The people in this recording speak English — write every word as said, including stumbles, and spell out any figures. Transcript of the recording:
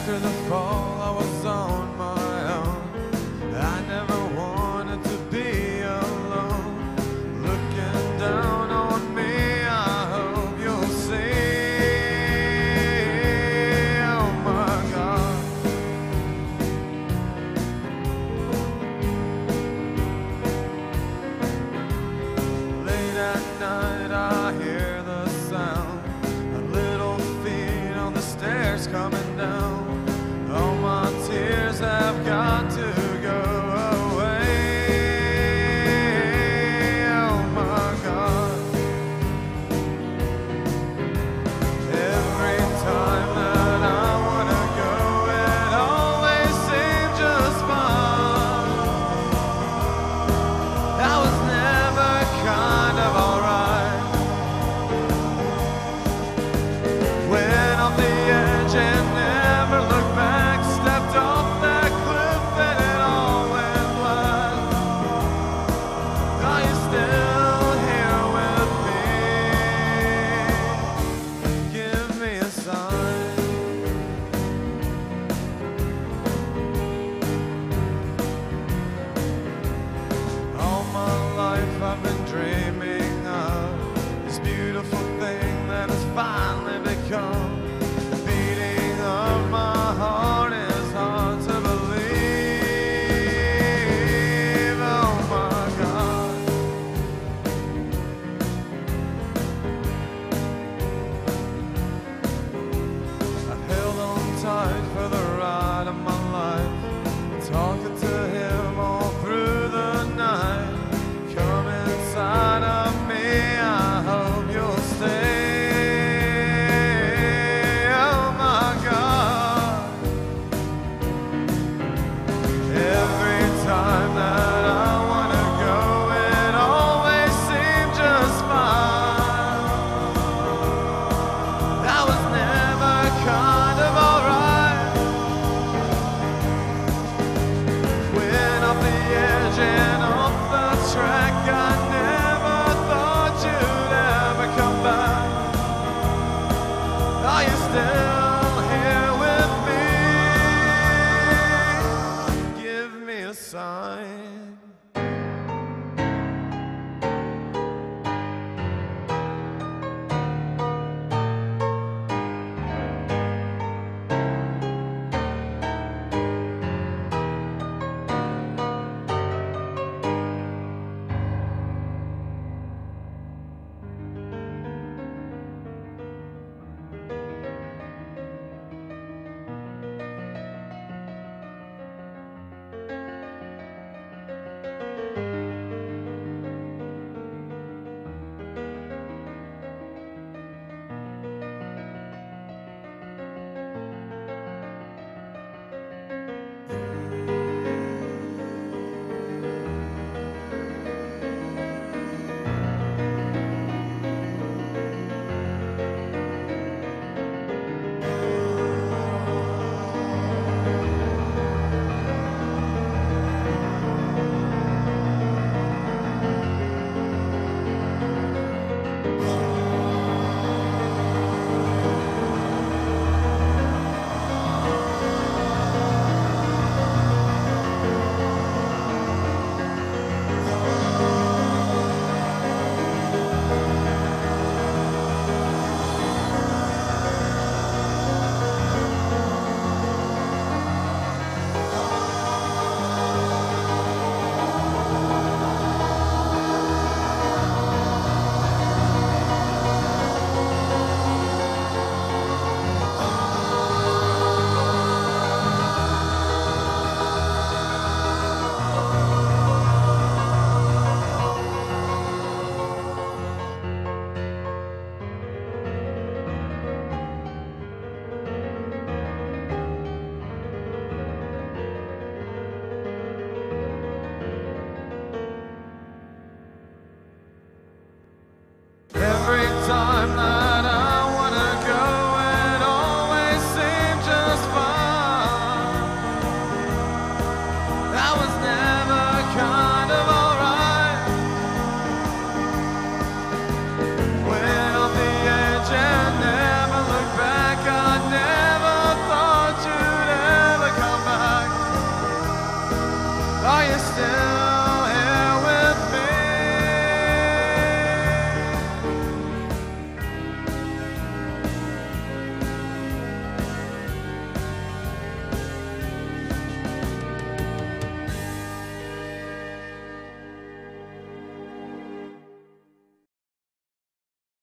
After the fall, I was on my own. I never wanted to be alone. Looking down on me, I hope you'll see. Oh my God. Late at night, I hear the sound of little feet on the stairs coming down. All my tears have got to go away. Oh my God. Every time that I wanna go, it always seems just fine. I was never kind of alright. Went off the edge and never looked back. Stepped off that cliff and it all went black. Are you still here with me? Give me a sign. All my life I've been dreaming of this beautiful thing that has finally become. The beating of my heart is hard to believe. Oh my God. I've held on tight for the ride of my life, talking to him all through the night. Come inside of me, I hope you'll stay. Oh my God. Every time that I wanna go, it always seemed just fine. I was never kind of alright. Went off the edge and off the track. I